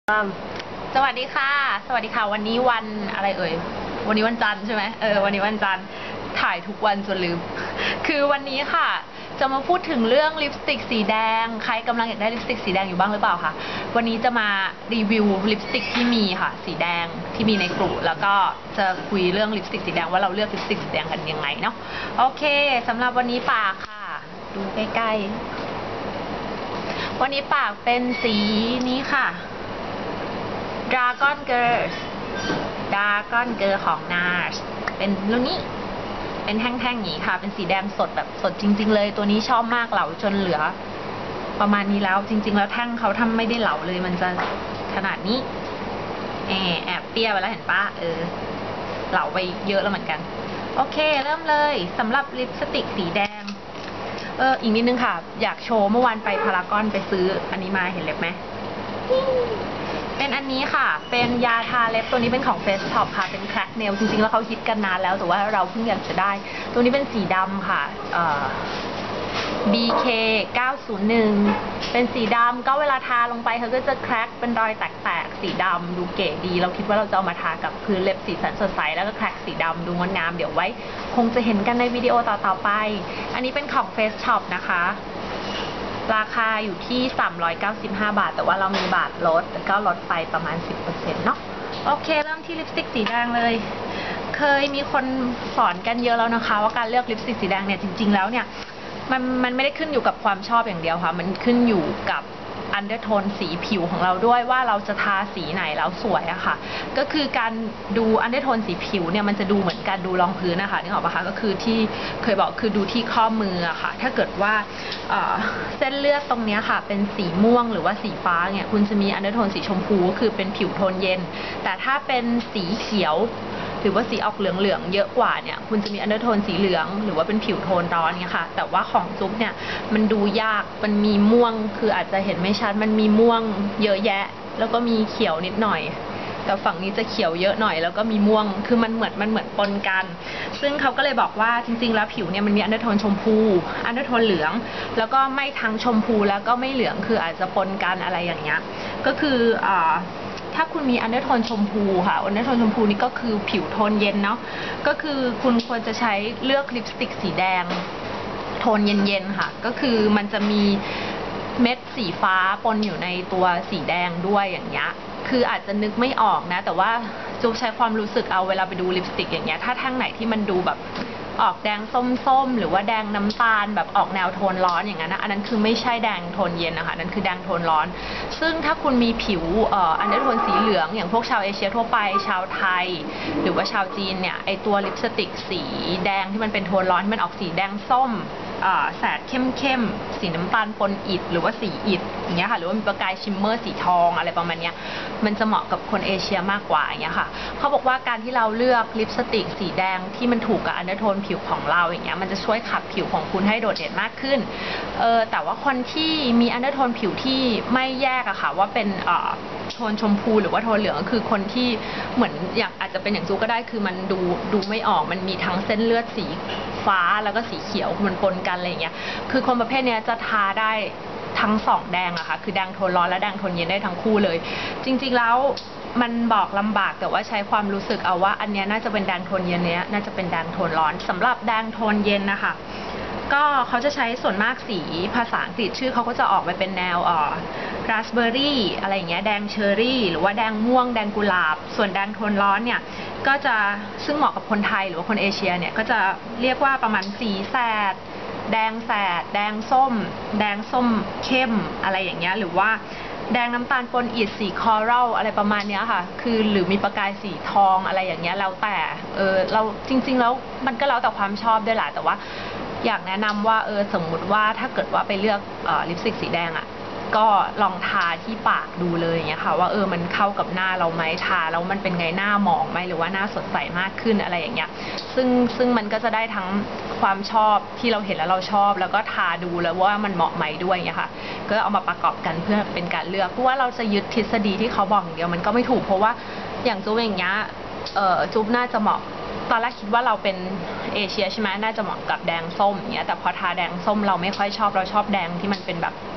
สวัสดีค่ะสวัสดีค่ะวันนี้วันอะไรเอ่ยวันนี้วันจันทร์ใช่ไหมวันนี้วันจันทร์ถ่ายทุกวันจนลืมคือวันนี้ค่ะจะมาพูดถึงเรื่องลิปสติกสีแดงใครกำลังอยากได้ลิปสติกสีแดงอยู่บ้างหรือเปล่าคะวันนี้จะมารีวิวลิปสติกที่มีค่ะสีแดงที่มีในกลุ่มแล้วก็จะคุยเรื่องลิปสติกสีแดงว่าเราเลือกลิปสติกสีแดงกันยังไงเนาะโอเคสำหรับวันนี้ปากค่ะดูใกล้ๆวันนี้ปากเป็นสีนี้ค่ะDragon Girl ของ NARS เป็นรุ่นนี้เป็นแท่งๆอย่างนี้ค่ะเป็นสีแดงสดแบบสดจริงๆเลยตัวนี้ชอบมากเหลาจนเหลือประมาณนี้แล้วจริงๆแล้วแท่งเขาทำไม่ได้เหลาเลยมันจะขนาดนี้แอบเปี้ยไปแล้วเห็นปะเหลาไปเยอะแล้วเหมือนกันโอเคเริ่มเลยสำหรับลิปสติกสีแดงอีกนิดนึงค่ะอยากโชว์เมื่อวานไปพารากอนไปซื้ออันนี้มาเห็นเล็บไหมเป็นอันนี้ค่ะเป็นยาทาเล็บตัวนี้เป็นของ Face Shop ค่ะเป็น Crack Nail จริงๆแล้วเขาฮิตกันนานแล้วแต่ว่าเราเพิ่งอยากจะได้ตัวนี้เป็นสีดำค่ะBK 901เป็นสีดำก็เวลาทาลงไปเขาก็จะแคร็กเป็นรอยแตกๆสีดำดูเก๋ดีเราคิดว่าเราจะเอามาทากับพื้นเล็บสีสันสดใสแล้วก็แคร็กสีดำดูงดงามเดี๋ยวไว้คงจะเห็นกันในวิดีโอต่อๆไปอันนี้เป็นของ Face Shop นะคะราคาอยู่ที่395 บาทแต่ว่าเรามีบาทลดก็ลดไปประมาณ 10% เนาะโอเคเริ่มที่ลิปสติกสีแดงเลยเคยมีคนสอนกันเยอะแล้วนะคะว่าการเลือกลิปสติกสีแดงเนี่ยจริงๆแล้วเนี่ยมันไม่ได้ขึ้นอยู่กับความชอบอย่างเดียวค่ะมันขึ้นอยู่กับอันเดอร์โทนสีผิวของเราด้วยว่าเราจะทาสีไหนแล้วสวยอะค่ะก็คือการดูอันเดอร์โทนสีผิวเนี่ยมันจะดูเหมือนการดูรองพื้นนะคะนึกออกปะคะก็คือที่เคยบอกคือดูที่ข้อมืออะค่ะถ้าเกิดว่าเส้นเลือดตรงนี้ค่ะเป็นสีม่วงหรือว่าสีฟ้าเนี่ยคุณจะมีอันเดอร์โทนสีชมพูก็คือเป็นผิวโทนเย็นแต่ถ้าเป็นสีเขียวหรือว่าสีออกเหลืองๆเยอะกว่าเนี่ยคุณจะมีอันเดอร์โทนสีเหลืองหรือว่าเป็นผิวโทนร้อนเนี่ยค่ะแต่ว่าของจุ๊บเนี่ยมันดูยากมันมีม่วงคืออาจจะเห็นไม่ชัดมันมีม่วงเยอะแยะแล้วก็มีเขียวนิดหน่อยแต่ฝั่งนี้จะเขียวเยอะหน่อยแล้วก็มีม่วงคือมันเหมือนปนกันซึ่งเขาก็เลยบอกว่าจริงๆแล้วผิวเนี่ยมันมีอันเดอร์โทนชมพูอันเดอร์โทนเหลืองแล้วก็ไม่ทั้งชมพูแล้วก็ไม่เหลืองคืออาจจะปนกันอะไรอย่างเงี้ยก็คือถ้าคุณมีอันเดอร์โทนชมพูค่ะอันเดอร์โทนชมพูนี่ก็คือผิวโทนเย็นเนาะก็คือคุณควรจะใช้เลือกลิปสติกสีแดงโทนเย็นๆค่ะก็คือมันจะมีเม็ดสีฟ้าปนอยู่ในตัวสีแดงด้วยอย่างเงี้ยคืออาจจะนึกไม่ออกนะแต่ว่าจุ๊บใช้ความรู้สึกเอาเวลาไปดูลิปสติกอย่างเงี้ยถ้าแท่งไหนที่มันดูแบบออกแดงส้มๆหรือว่าแดงน้ำตาลแบบออกแนวโทนร้อนอย่างนั้นนะอันนั้นคือไม่ใช่แดงโทนเย็นนะคะนั่นคือแดงโทนร้อนซึ่งถ้าคุณมีผิวอันเดอร์โทนสีเหลืองอย่างพวกชาวเอเชียทั่วไปชาวไทยหรือว่าชาวจีนเนี่ยไอตัวลิปสติกสีแดงที่มันเป็นโทนร้อนที่มันออกสีแดงส้มแสดเข้มสีน้ำตาลปนอิฐหรือว่าสีอิฐอย่างเงี้ยค่ะหรือว่ามีประกายชิมเมอร์สีทองอะไรประมาณเนี้ยมันจะเหมาะกับคนเอเชียมากกว่าอย่างเงี้ยค่ะเขาบอกว่าการที่เราเลือกลิปสติกสีแดงที่มันถูกกับอันเดอร์โทนผิวของเราอย่างเงี้ยมันจะช่วยขับผิวของคุณให้โดดเด่นมากขึ้นแต่ว่าคนที่มีอันเดอร์โทนผิวที่ไม่แยกอะค่ะว่าเป็นโทนชมพูหรือว่าโทนเหลืองก็คือคนที่เหมือนอย่างอาจจะเป็นอย่างจูก็ได้คือมันดูไม่ออกมันมีทั้งเส้นเลือดสีฟ้าแล้วก็สีเขียวมันปนกันอะไรอย่างเงี้ยคือคนประเภทนี้จะทาได้ทั้งสองแดงอะค่ะคือแดงโทนร้อนและแดงโทนเย็นได้ทั้งคู่เลยจริงๆแล้วมันบอกลำบากแต่ว่าใช้ความรู้สึกเอาว่าอันนี้น่าจะเป็นแดงโทนเย็นเนี้ยน่าจะเป็นแดงโทนร้อนสำหรับแดงโทนเย็นนะคะก็เขาจะใช้ส่วนมากสีภาษาอังกฤษชื่อเขาก็จะออกไปเป็นแนวราสเบอร์รี่อะไรอย่างเงี้ยแดงเชอร์รี่หรือว่าแดงม่วงแดงกุหลาบส่วนแดงโทนร้อนเนี่ยก็จะซึ่งเหมาะกับคนไทยหรือว่าคนเอเชียเนี่ยก็จะเรียกว่าประมาณสีแสดแดงแสดแดงส้มแดงส้มเข้มอะไรอย่างเงี้ยหรือว่าแดงน้ำตาลปนอิฐสีคอรัลอะไรประมาณนี้ค่ะคือหรือมีประกายสีทองอะไรอย่างเงี้ยแล้วแต่เราจริงๆแล้วมันก็แล้วแต่ความชอบด้วยแหละแต่ว่าอยากแนะนำว่าสมมุติว่าถ้าเกิดว่าไปเลือกลิปสติกสีแดงอ่ะก็ลองทาที่ปากดูเลยอย่างเงี้ยค่ะว่ามันเข้ากับหน้าเราไหมทาแล้วมันเป็นไงหน้าหมองไหมหรือว่าหน้าสดใสมากขึ้นอะไรอย่างเงี้ยซึ่งมันก็จะได้ทั้งความชอบที่เราเห็นแล้วเราชอบแล้วก็ทาดูแล้วว่ามันเหมาะไหมด้วยอย่างเงี้ยค่ะก็เอามาประกอบกันเพื่อเป็นการเลือกเพราะว่าเราจะยึดทฤษฎีที่เขาบอกอย่างเดียวมันก็ไม่ถูกเพราะว่าอย่างจุ๊บอย่างเงี้ยจุ๊บน่าจะเหมาะตอนแรกคิดว่าเราเป็นเอเชียใช่ไหมน่าจะเหมาะกับแดงส้มอย่างเงี้ยแต่พอทาแดงส้มเราไม่ค่อยชอบเราชอบแดงที่มันเป็นแบบ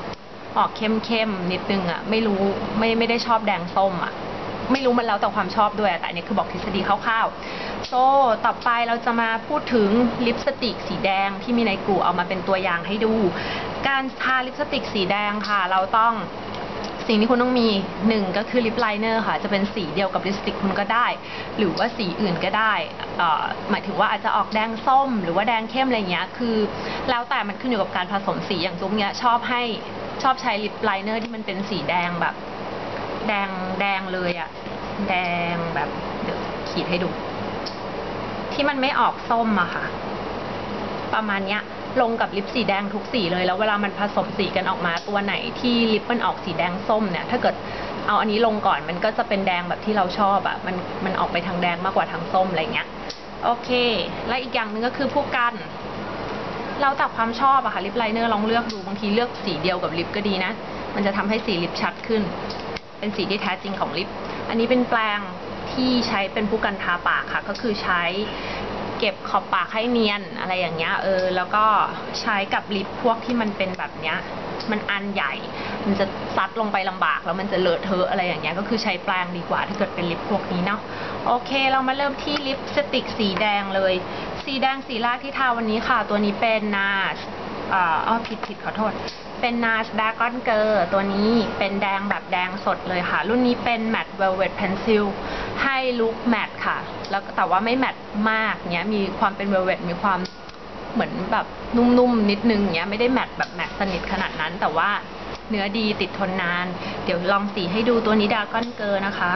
ออกเข้มๆนิดนึงอ่ะไม่รู้ไม่ได้ชอบแดงส้มอ่ะไม่รู้มันแล้วแต่ความชอบด้วยแต่อันนี้คือบอกทฤษฎีคร่าวๆต่อไปเราจะมาพูดถึงลิปสติกสีแดงที่มีในกลุ่มเอามาเป็นตัวอย่างให้ดู การทาลิปสติกสีแดงค่ะเราต้องสิ่งที่คุณต้องมี1ก็คือลิปไลเนอร์ค่ะจะเป็นสีเดียวกับลิปสติกคุณก็ได้หรือว่าสีอื่นก็ได้หมายถึงว่าอาจจะออกแดงส้มหรือว่าแดงเข้มอะไรเงี้ยคือแล้วแต่มันขึ้นอยู่กับการผสมสีอย่างซุ้มเนี้ยชอบใช้ลิปไลเนอร์ที่มันเป็นสีแดงแบบแดงเลยอะแดงแบบเดี๋ยวขีดให้ดูที่มันไม่ออกส้มอะค่ะประมาณเนี้ยลงกับลิปสีแดงทุกสีเลยแล้วเวลามันผสมสีกันออกมาตัวไหนที่ลิปมันออกสีแดงส้มเนี่ยถ้าเกิดเอาอันนี้ลงก่อนมันก็จะเป็นแดงแบบที่เราชอบอะมันออกไปทางแดงมากกว่าทางส้มอะไรเงี้ยโอเคและอีกอย่างหนึ่งก็คือผู้กันเราแต่ความชอบอะค่ะลิปไลเนอร์ลองเลือกดูบางทีเลือกสีเดียวกับลิปก็ดีนะมันจะทำให้สีลิปชัดขึ้นเป็นสีที่แท้จริงของลิปอันนี้เป็นแปรงที่ใช้เป็นผู้กันทาปากค่ะก็คือใช้เก็บขอบปากให้เนียนอะไรอย่างเงี้ยแล้วก็ใช้กับลิปพวกที่มันเป็นแบบเนี้ยมันอันใหญ่มันจะซัดลงไปลำบากแล้วมันจะเลอะเทอะอะไรอย่างเงี้ยก็คือใช้แปรงดีกว่าถ้าเกิดเป็นลิปพวกนี้เนาะโอเคเรามาเริ่มที่ลิปสติกสีแดงเลยสีแดงสีแรกที่ทาวันนี้ค่ะตัวนี้เป็น NARS ผิดขอโทษเป็น NARS Dragon Girl ตัวนี้เป็นแดงแบบแดงสดเลยค่ะรุ่นนี้เป็น Matte Velvet Pencil ให้ลุคแมตต์ค่ะแล้วแต่ว่าไม่แมตต์มากเนี้ยมีความเป็น Velvet มีความเหมือนแบบนุ่มๆนิดนึงเนี้ยไม่ได้แมตต์แบบแมตต์สนิทขนาดนั้นแต่ว่าเนื้อดีติดทนนานเดี๋ยวลองสีให้ดูตัวนี้ Dragon Girl นะคะ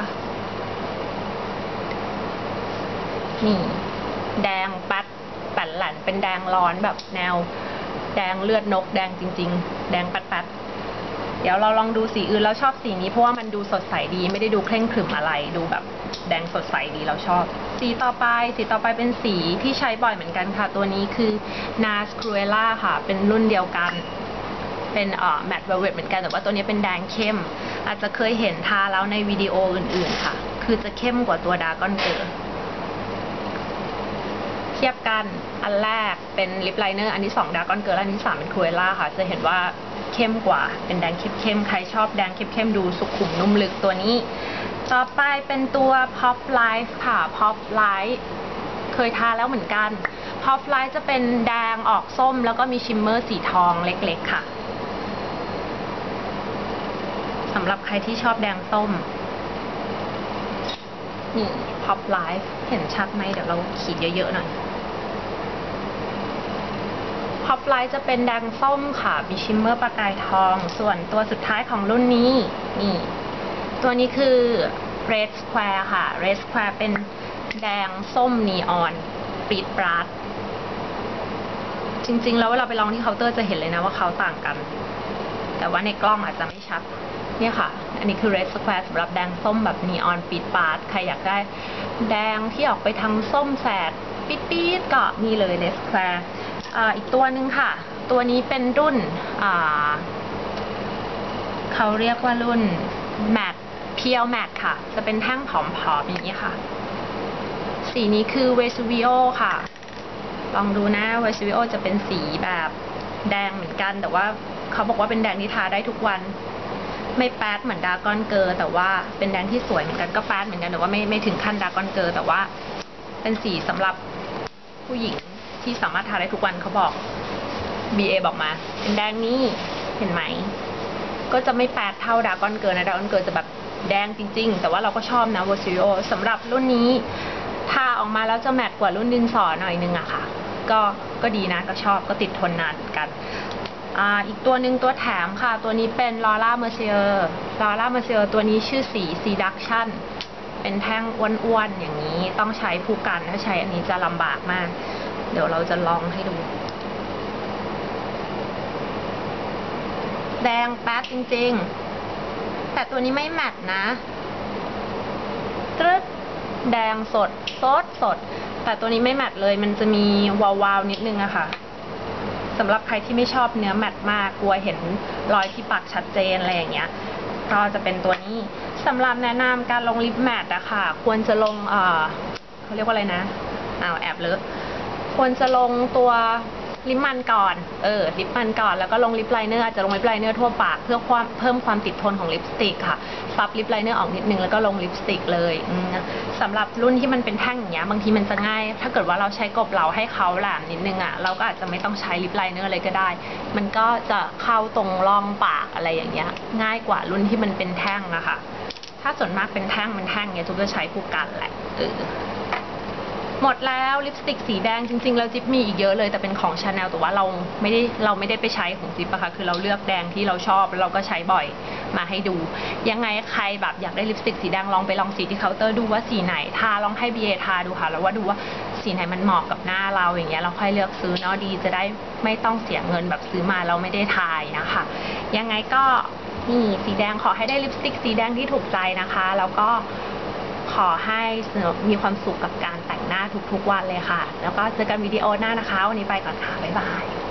นี่แดงปัดแหลนเป็นแดงร้อนแบบแนวแดงเลือดนกแดงจริงๆแดงปัดเดี๋ยวเราลองดูสีอื่นแล้วชอบสีนี้เพราะว่ามันดูสดใสดีไม่ได้ดูเคร่งขรึมอะไรดูแบบแดงสดใสดีเราชอบสีต่อไปเป็นสีที่ใช้บ่อยเหมือนกันค่ะตัวนี้คือ NARS Cruella ค่ะเป็นรุ่นเดียวกันเป็นMatte Velvet เหมือนกันแต่ว่าตัวนี้เป็นแดงเข้มอาจจะเคยเห็นทาแล้วในวิดีโออื่นๆค่ะคือจะเข้มกว่าตัว Dragon Girlเทียบกันอันแรกเป็นลิปไลเนอร์อันที่2 Dragon Girl อันที่3เป็น Cruella ค่ะจะเห็นว่าเข้มกว่าเป็นแดงเข้มใครชอบแดงเข้มดูสุขุมนุ่มลึกตัวนี้ต่อไปเป็นตัว Pop Life ค่ะ Pop Life เคยทาแล้วเหมือนกัน Pop Life จะเป็นแดงออกส้มแล้วก็มีชิมเมอร์สีทองเล็กๆค่ะสำหรับใครที่ชอบแดงส้มนี่ Pop Life เห็นชัดไหมเดี๋ยวเราขีดเยอะๆหน่อยPop Life จะเป็นแดงส้มค่ะมีชิมเมอร์ประกายทองส่วนตัวสุดท้ายของรุ่นนี้นี่ตัวนี้คือ Red Square ค่ะ Red Square เป็นแดงส้มนีออนปรี๊ดปราดจริงๆแล้วเวลาไปลองที่เคาน์เตอร์จะเห็นเลยนะว่าเขาต่างกันแต่ว่าในกล้องอาจจะไม่ชัดเนี่ยค่ะอันนี้คือ Red Square สำหรับแดงส้มแบบนีออนปรี๊ดปราดใครอยากได้แดงที่ออกไปทางส้มแสดปี๊ดๆก็นี่เลย Red Squareอีกตัวหนึ่งค่ะตัวนี้เป็นรุ่นเขาเรียกว่ารุ่น Matte Pure Matte ค่ะจะเป็นแท่งผอมๆอย่างนี้ค่ะสีนี้คือ Vesuvio ค่ะลองดูนะ Vesuvio จะเป็นสีแบบแดงเหมือนกันแต่ว่าเขาบอกว่าเป็นแดงที่ทาได้ทุกวันไม่แป๊ดเหมือน Dragon Girl แต่ว่าเป็นแดงที่สวยเหมือนกันก็แป๊ดเหมือนกันแต่ว่าไม่ถึงขั้น Dragon Girl แต่ว่าเป็นสีสำหรับผู้หญิงที่สามารถทาได้ทุกวันเขาบอก BA บอกมาเป็นแดงนี้เห็นไหมก็จะไม่แปดเท่าDragon GirlนะDragon Girlจะแบบแดงจริงๆแต่ว่าเราก็ชอบนะ Vesuvio สำหรับรุ่นนี้ทาออกมาแล้วจะแมตต์กว่ารุ่นดินสอหน่อยนึงอะค่ะก็ดีนะก็ชอบก็ติดทนนานเหมือนกันอีกตัวหนึ่งตัวแถมค่ะตัวนี้เป็น Laura Mercier ตัวนี้ชื่อสี Seduction เป็นแท่งอ้วนๆอย่างนี้ต้องใช้ผู้กันถ้าใช้อันนี้จะลำบากมากเดี๋ยวเราจะลองให้ดูแดงแป๊ดจริงๆแต่ตัวนี้ไม่แมตต์นะตรึดแดงสดแต่ตัวนี้ไม่แมตต์เลยมันจะมีวาวๆนิดนึงอะค่ะสำหรับใครที่ไม่ชอบเนื้อแมตต์มากกลัวเห็นรอยที่ปากชัดเจนอะไรอย่างเงี้ยก็จะเป็นตัวนี้สำหรับแนะนำการลงลิปแมตต์อะค่ะควรจะลงเขาเรียกว่าอะไรนะแอบเลอะควรจะลงตัวลิปมันก่อนลิปมันก่อนแล้วก็ลงลิปไลเนอร์อาจจะลงลิปไลเนอร์ทั่วปากเพื่อเพิ่มความติดทนของลิปสติกค่ะซับลิปไลเนอร์ออกนิดนึงแล้วก็ลงลิปสติกเลยสำหรับรุ่นที่มันเป็นแท่งอย่างเงี้ยบางทีมันจะง่ายถ้าเกิดว่าเราใช้กบเราให้เขาแหลมนิดนึงเราก็อาจจะไม่ต้องใช้ลิปไลเนอร์เลยก็ได้มันก็จะเข้าตรงร่องปากอะไรอย่างเงี้ยง่ายกว่ารุ่นที่มันเป็นแท่งอะค่ะถ้าส่วนมากเป็นแท่งเนี่ยจุ๊บจะใช้คู่กันแหละหมดแล้วลิปสติกสีแดงจริงๆแล้วจิ๊บมีอีกเยอะเลยแต่เป็นของ Chanel แต่ว่าเราไม่ได้ไปใช้ของจิ๊บอะค่ะคือเราเลือกแดงที่เราชอบแล้วเราก็ใช้บ่อยมาให้ดูยังไงใครแบบอยากได้ลิปสติกสีแดงลองไปลองสีที่เคาน์เตอร์ดูว่าสีไหนทาลองให้ BA ทาดูค่ะแล้วว่าดูว่าสีไหนมันเหมาะกับหน้าเราอย่างเงี้ยเราค่อยเลือกซื้อเนาะดีจะได้ไม่ต้องเสียเงินแบบซื้อมาเราไม่ได้ทายนะคะยังไงก็นี่สีแดงขอให้ได้ลิปสติกสีแดงที่ถูกใจนะคะแล้วก็ขอให้มีความสุขกับการแต่งหน้าทุกๆวันเลยค่ะแล้วก็เจอกันวิดีโอหน้านะคะวันนี้ไปก่อนค่ะบ๊ายบาย